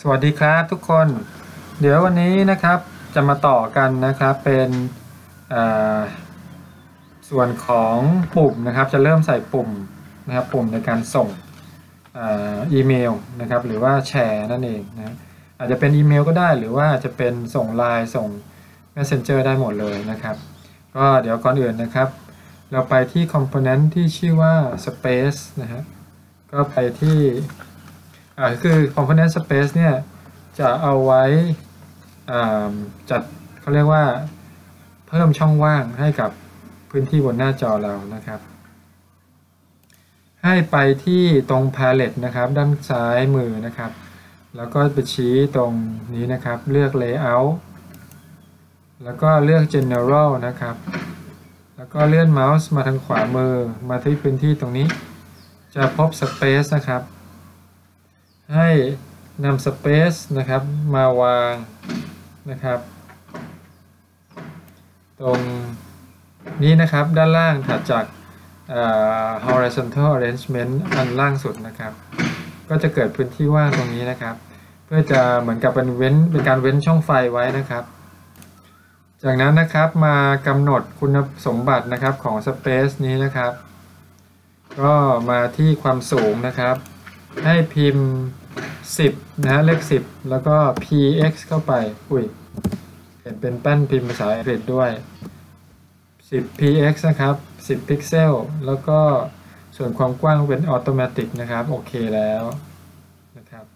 สวัสดีครับทุกคนเดี๋ยววันนี้นะครับจะมาต่อกันนะครับเป็นส่วนของปุ่มนะครับจะเริ่มใส่ปุ่มนะครับปุ่มในการส่งอีเมลนะครับหรือว่าแชร์นั่นเองนะอาจจะเป็นอีเมลก็ได้หรือว่าจะเป็นส่งไลน์ส่ง Messenger ได้หมดเลยนะครับก็เดี๋ยวก่อนอื่นนะครับเราไปที่ Component ที่ชื่อว่า Space นะฮะก็ไปที่คือ Component Space เนี่ยจะเอาไว้จัดเขาเรียกว่าเพิ่มช่องว่างให้กับพื้นที่บนหน้าจอเรานะครับให้ไปที่ตรง Palette นะครับด้านซ้ายมือนะครับแล้วก็ไปชี้ตรงนี้นะครับเลือก Layout แล้วก็เลือก General นะครับแล้วก็เลื่อนเมาส์มาทางขวามือมาที่พื้นที่ตรงนี้จะพบ Space นะครับให้นำ Space นะครับมาวางนะครับตรงนี้นะครับด้านล่างถัดจากhorizontal arrangement อันล่างสุดนะครับก็จะเกิดพื้นที่ว่างตรงนี้นะครับเพื่อจะเหมือนกับเป็นการเว้นช่องไฟไว้นะครับจากนั้นนะครับมากำหนดคุณสมบัตินะครับของ Space นี้นะครับก็มาที่ความสูงนะครับให้พิมพ์10นะเลข10แล้วก็ px เข้าไปเห็นเป็นแป้นพิมพ์ภาษาอังกฤษด้วย10 px นะครับ10พิกเซลแล้วก็ส่วนความกว้างเป็นออโตเมติกนะครับโอเคแล้วนะครับ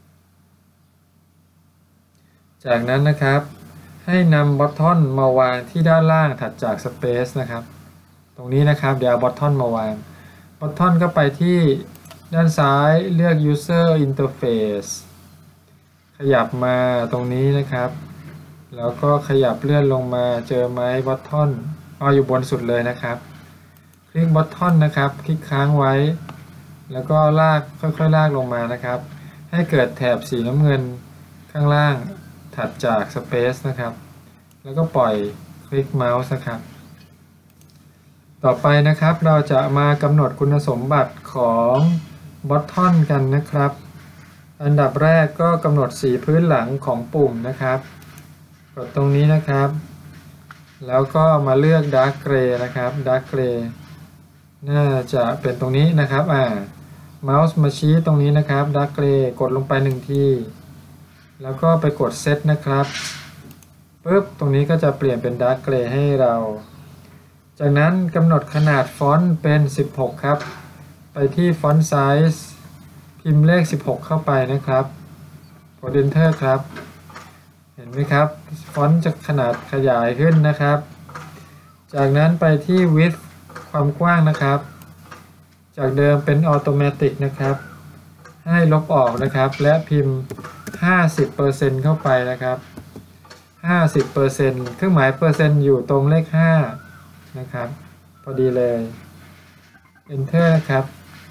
จากนั้นนะครับให้นำบอททอนมาวางที่ด้านล่างถัดจาก Space นะครับตรงนี้นะครับเดี๋ยวบอททอนมาวางบอททอนก็ไปที่ด้านซ้ายเลือก User Interface ขยับมาตรงนี้นะครับแล้วก็ขยับเลื่อนลงมาเจอไม้บอททอนอยู่บนสุดเลยนะครับคลิกบอททอนนะครับคลิกค้างไว้แล้วก็ลากค่อยๆลากลงมานะครับให้เกิดแถบสีน้ำเงินข้างล่างถัดจาก Space นะครับแล้วก็ปล่อยคลิกเมาส์นะครับต่อไปนะครับเราจะมากำหนดคุณสมบัติของบอททอนกันนะครับอันดับแรกก็กำหนดสีพื้นหลังของปุ่มนะครับกดตรงนี้นะครับแล้วก็มาเลือก Dark Gray นะครับ Dark Gray น่าจะเป็นตรงนี้นะครับเมาส์มาชี้ตรงนี้นะครับ Dark Gray กดลงไป1ทีแล้วก็ไปกด Set นะครับปึ๊บตรงนี้ก็จะเปลี่ยนเป็น Dark Gray ให้เราจากนั้นกำหนดขนาดฟอนต์เป็น16ครับไปที่ Font Size พิมพ์เลข16เข้าไปนะครับกด Enter ครับเห็นไหมครับฟอนต์จะขนาดขยายขึ้นนะครับจากนั้นไปที่ Width ความกว้างนะครับจากเดิมเป็น Automatic นะครับให้ลบออกนะครับและพิมพ์ 50% เข้าไปนะครับ 50% เครื่องหมายเปอร์เซ็นต์อยู่ตรงเลข5นะครับพอดีเลย Enter นะครับ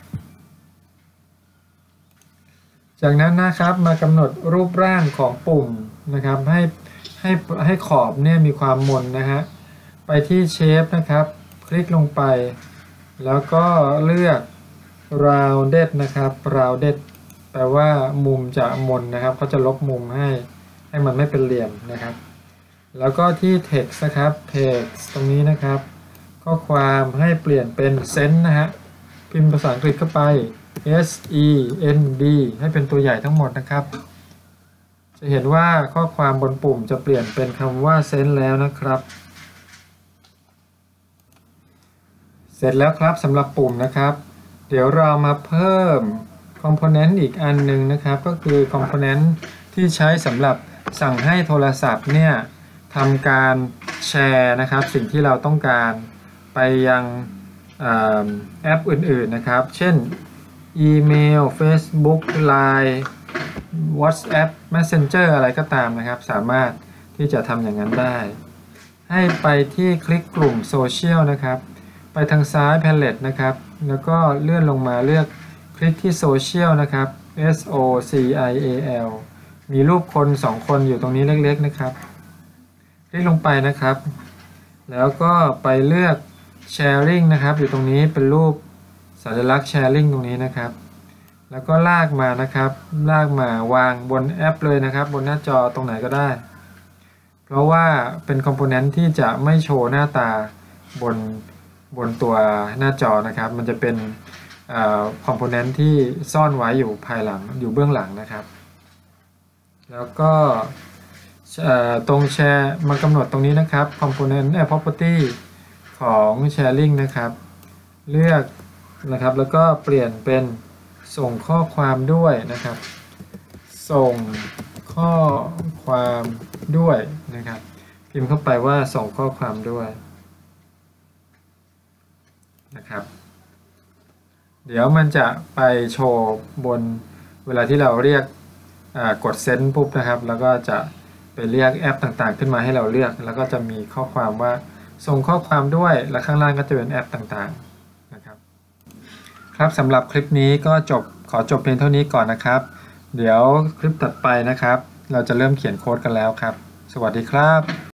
จากนั้นนะครับมากำหนดรูปร่างของปุ่มนะครับให้ขอบเนี่ยมีความมนนะฮะไปที่ Shape นะครับคลิกลงไปแล้วก็เลือก Rounded นะครับ Rounded แปลว่ามุมจะมนนะครับเขาจะลบมุมให้มันไม่เป็นเหลี่ยมนะครับแล้วก็ที่ Text นะครับ Text ตรงนี้นะครับข้อความให้เปลี่ยนเป็น Send นะฮะพิมพ์ภาษาอังกฤษเข้าไปSEND ให้เป็นตัวใหญ่ทั้งหมดนะครับจะเห็นว่าข้อความบนปุ่มจะเปลี่ยนเป็นคำว่า Send แล้วนะครับเสร็จแล้วครับสำหรับปุ่มนะครับเดี๋ยวเรามาเพิ่ม Component อีกอันหนึ่งนะครับก็คือ Component ที่ใช้สำหรับสั่งให้โทรศัพท์เนี่ยทำการแชร์นะครับสิ่งที่เราต้องการไปยังแอปอื่นๆนะครับเช่นอีเมล Facebook Line WhatsApp Messenger อะไรก็ตามนะครับสามารถที่จะทำอย่างนั้นได้ให้ไปที่คลิกกลุ่มโซเชียลนะครับไปทางซ้าย Palette นะครับแล้วก็เลื่อนลงมาเลือกคลิกที่โซเชียลนะครับ SOCIAL มีรูปคน2คนอยู่ตรงนี้เล็กๆนะครับคลิกลงไปนะครับแล้วก็ไปเลือก Sharing นะครับอยู่ตรงนี้เป็นรูปสัญลักษณ์ Sharing ตรงนี้นะครับแล้วก็ลากมานะครับลากมาวางบนแอปเลยนะครับบนหน้าจอตรงไหนก็ได้เพราะว่าเป็นคอมโพเนนต์ที่จะไม่โชว์หน้าตาบนตัวหน้าจอนะครับมันจะเป็นคอมโพเนนต์ที่ซ่อนไว้อยู่ภายหลังอยู่เบื้องหลังนะครับแล้วก็ตรงแชร์มากำหนดตรงนี้นะครับ component property ของ sharing นะครับเลือกนะครับแล้วก็เปลี่ยนเป็นส่งข้อความด้วยนะครับส่งข้อความด้วยนะครับพิมพ์เข้าไปว่าส่งข้อความด้วยนะครับเดี๋ยวมันจะไปโชว์บนเวลาที่เราเรียกกดเซนด์ปุ๊บนะครับแล้วก็จะไปเรียกแอปต่างๆขึ้นมาให้เราเลือกแล้วก็จะมีข้อความว่าส่งข้อความด้วยและข้างล่างก็จะเป็นแอปต่างๆนะครับครับสำหรับคลิปนี้ก็ขอจบเพียงเท่านี้ก่อนนะครับเดี๋ยวคลิปถัดไปนะครับเราจะเริ่มเขียนโค้ดกันแล้วครับสวัสดีครับ